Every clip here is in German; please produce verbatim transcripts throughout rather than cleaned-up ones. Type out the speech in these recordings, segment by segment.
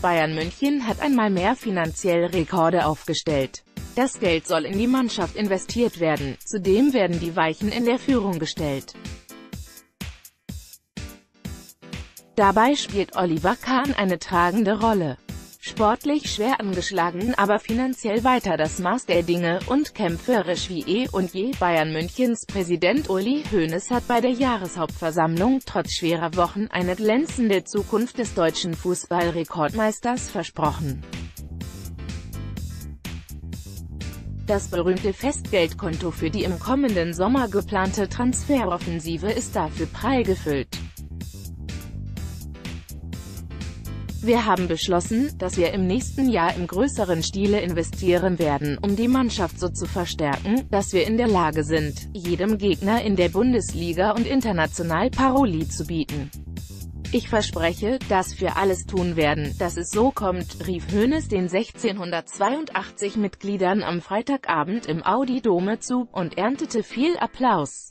Bayern München hat einmal mehr finanziell Rekorde aufgestellt. Das Geld soll in die Mannschaft investiert werden, zudem werden die Weichen in der Führung gestellt. Dabei spielt Oliver Kahn eine tragende Rolle. Sportlich schwer angeschlagen, aber finanziell weiter das Maß der Dinge und kämpferisch wie eh und je. Bayern Münchens Präsident Uli Hoeneß hat bei der Jahreshauptversammlung trotz schwerer Wochen eine glänzende Zukunft des deutschen Fußballrekordmeisters versprochen. Das berühmte Festgeldkonto für die im kommenden Sommer geplante Transferoffensive ist dafür prall gefüllt. Wir haben beschlossen, dass wir im nächsten Jahr im größeren Stile investieren werden, um die Mannschaft so zu verstärken, dass wir in der Lage sind, jedem Gegner in der Bundesliga und international Paroli zu bieten. Ich verspreche, dass wir alles tun werden, dass es so kommt, rief Hoeneß den sechzehnhundertzweiundachtzig Mitgliedern am Freitagabend im Audi Dome zu und erntete viel Applaus.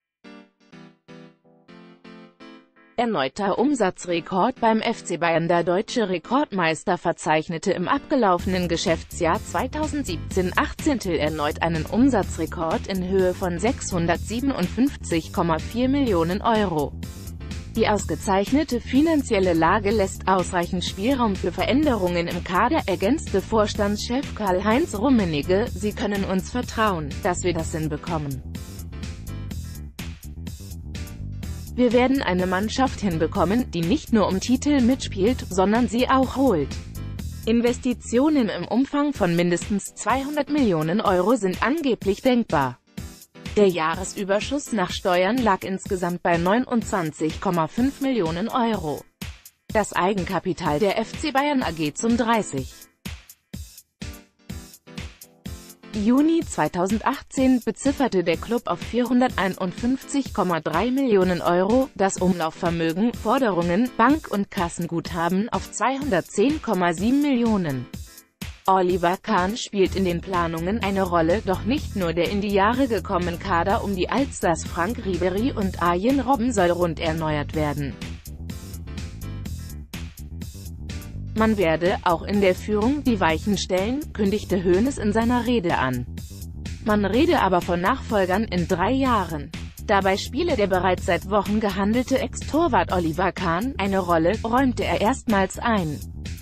Erneuter Umsatzrekord beim F C Bayern. Der deutsche Rekordmeister verzeichnete im abgelaufenen Geschäftsjahr zweitausendsiebzehn achtzehn erneut einen Umsatzrekord in Höhe von sechshundertsiebenundfünfzig Komma vier Millionen Euro. Die ausgezeichnete finanzielle Lage lässt ausreichend Spielraum für Veränderungen im Kader, ergänzte Vorstandschef Karl-Heinz Rummenigge. Sie können uns vertrauen, dass wir das hinbekommen. Wir werden eine Mannschaft hinbekommen, die nicht nur um Titel mitspielt, sondern sie auch holt. Investitionen im Umfang von mindestens zweihundert Millionen Euro sind angeblich denkbar. Der Jahresüberschuss nach Steuern lag insgesamt bei neunundzwanzig Komma fünf Millionen Euro. Das Eigenkapital der F C Bayern A G zum dreißigsten Juni zweitausendachtzehn bezifferte der Klub auf vierhunderteinundfünfzig Komma drei Millionen Euro, das Umlaufvermögen, Forderungen, Bank- und Kassenguthaben auf zweihundertzehn Komma sieben Millionen. Oliver Kahn spielt in den Planungen eine Rolle, doch nicht nur der in die Jahre gekommene Kader um die Allstars Franck Ribéry und Arjen Robben soll rund erneuert werden. Man werde auch in der Führung die Weichen stellen, kündigte Hoeneß in seiner Rede an. Man rede aber von Nachfolgern in drei Jahren. Dabei spiele der bereits seit Wochen gehandelte Ex-Torwart Oliver Kahn eine Rolle, räumte er erstmals ein.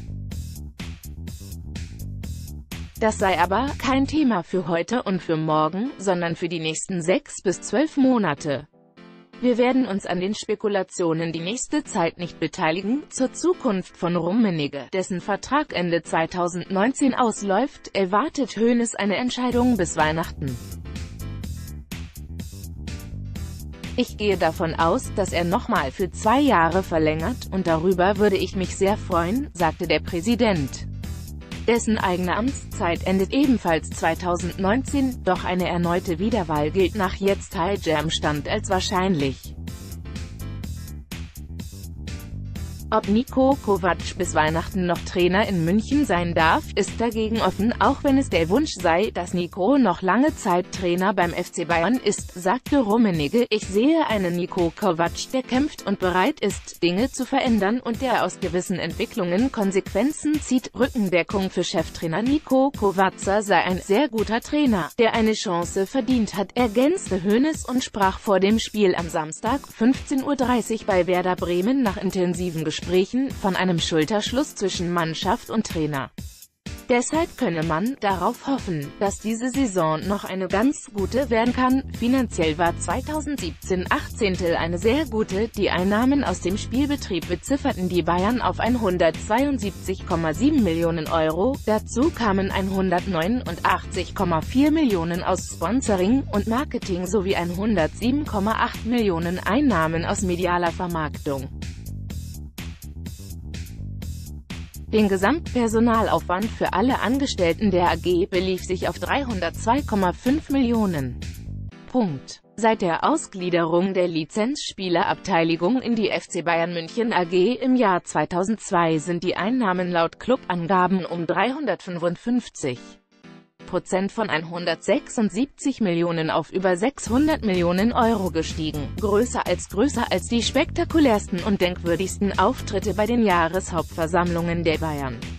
Das sei aber kein Thema für heute und für morgen, sondern für die nächsten sechs bis zwölf Monate. Wir werden uns an den Spekulationen die nächste Zeit nicht beteiligen. Zur Zukunft von Rummenigge, dessen Vertrag Ende zweitausendneunzehn ausläuft, erwartet Hoeneß eine Entscheidung bis Weihnachten. Ich gehe davon aus, dass er nochmal für zwei Jahre verlängert, und darüber würde ich mich sehr freuen, sagte der Präsident. Dessen eigene Amtszeit endet ebenfalls zweitausendneunzehn, doch eine erneute Wiederwahl gilt nach jetzt High-Jam Stand als wahrscheinlich. Ob Niko Kovac bis Weihnachten noch Trainer in München sein darf, ist dagegen offen, auch wenn es der Wunsch sei, dass Niko noch lange Zeit Trainer beim F C Bayern ist, sagte Rummenigge. Ich sehe einen Niko Kovac, der kämpft und bereit ist, Dinge zu verändern und der aus gewissen Entwicklungen Konsequenzen zieht. Rückendeckung für Cheftrainer Niko Kovac sei ein sehr guter Trainer, der eine Chance verdient hat, ergänzte Hoeneß und sprach vor dem Spiel am Samstag, fünfzehn Uhr dreißig bei Werder Bremen nach intensiven Gesprächen Gesprächen von einem Schulterschluss zwischen Mannschaft und Trainer. Deshalb könne man darauf hoffen, dass diese Saison noch eine ganz gute werden kann. Finanziell war zweitausendsiebzehn achtzehn eine sehr gute. Die Einnahmen aus dem Spielbetrieb bezifferten die Bayern auf hundertzweiundsiebzig Komma sieben Millionen Euro. Dazu kamen hundertneunundachtzig Komma vier Millionen aus Sponsoring und Marketing sowie hundertsieben Komma acht Millionen Einnahmen aus medialer Vermarktung. Den Gesamtpersonalaufwand für alle Angestellten der A G belief sich auf dreihundertzwei Komma fünf Millionen. Punkt. Seit der Ausgliederung der Lizenzspielerabteilung in die F C Bayern München A G im Jahr zweitausendzwei sind die Einnahmen laut Clubangaben um dreihundertfünfundfünfzig Prozent von hundertsechsundsiebzig Millionen auf über sechshundert Millionen Euro gestiegen. Größer als größer als die spektakulärsten und denkwürdigsten Auftritte bei den Jahreshauptversammlungen der Bayern.